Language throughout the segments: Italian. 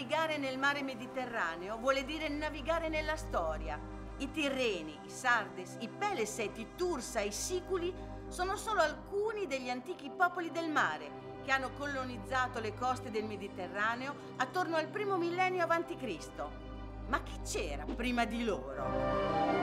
navigare nel mare Mediterraneo vuole dire navigare nella storia. I Tirreni, i Sardes, i Peleseti, i Tursa, i Siculi sono solo alcuni degli antichi popoli del mare che hanno colonizzato le coste del Mediterraneo attorno al primo millennio a.C. Ma che c'era prima di loro?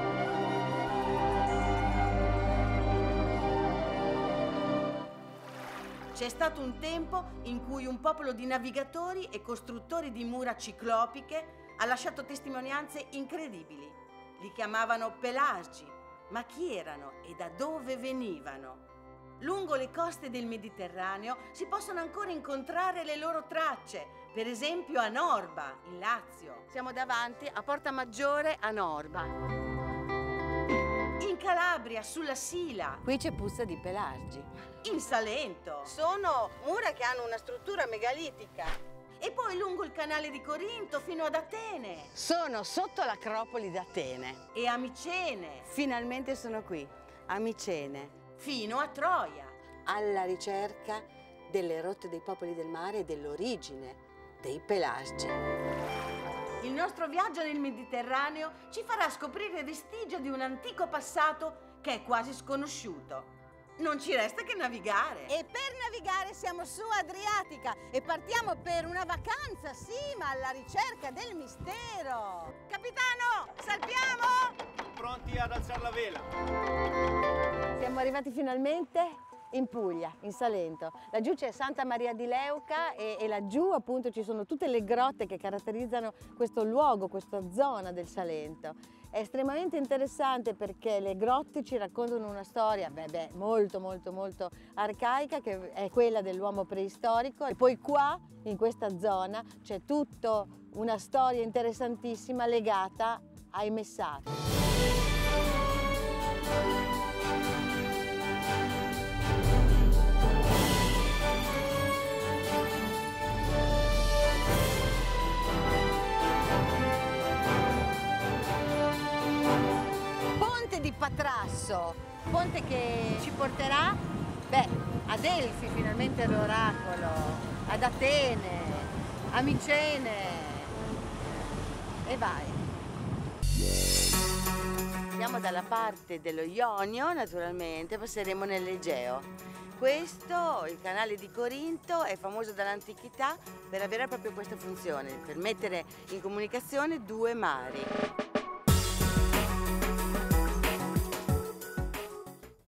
C'è stato un tempo in cui un popolo di navigatori e costruttori di mura ciclopiche ha lasciato testimonianze incredibili. Li chiamavano Pelasgi. Ma chi erano e da dove venivano? Lungo le coste del Mediterraneo si possono ancora incontrare le loro tracce, per esempio a Norba, in Lazio. Siamo davanti a Porta Maggiore a Norba. In Calabria, sulla Sila. Qui c'è puzza di Pelasgi. In Salento. Sono mura che hanno una struttura megalitica. E poi lungo il canale di Corinto fino ad Atene. Sono sotto l'Acropoli d'Atene. E a Micene. Finalmente sono qui, a Micene. Fino a Troia. Alla ricerca delle rotte dei popoli del mare e dell'origine dei Pelasgi. Il nostro viaggio nel Mediterraneo ci farà scoprire vestigio di un antico passato che è quasi sconosciuto. Non ci resta che navigare. E per navigare siamo su Adriatica e partiamo per una vacanza, sì, ma alla ricerca del mistero. Capitano, salpiamo! Pronti ad alzare la vela. Siamo arrivati finalmente in Puglia, in Salento. Laggiù c'è Santa Maria di Leuca e laggiù appunto ci sono tutte le grotte che caratterizzano questo luogo, questa zona del Salento. È estremamente interessante perché le grotte ci raccontano una storia molto arcaica, che è quella dell'uomo preistorico, e poi qua in questa zona c'è tutta una storia interessantissima legata ai Messati. Patrasso, ponte che ci porterà a Delfi, finalmente all'oracolo, ad Atene, a Micene e vai. Siamo dalla parte dello Ionio, naturalmente, passeremo nell'Egeo. Questo, il canale di Corinto, è famoso dall'antichità per avere proprio questa funzione, per mettere in comunicazione due mari.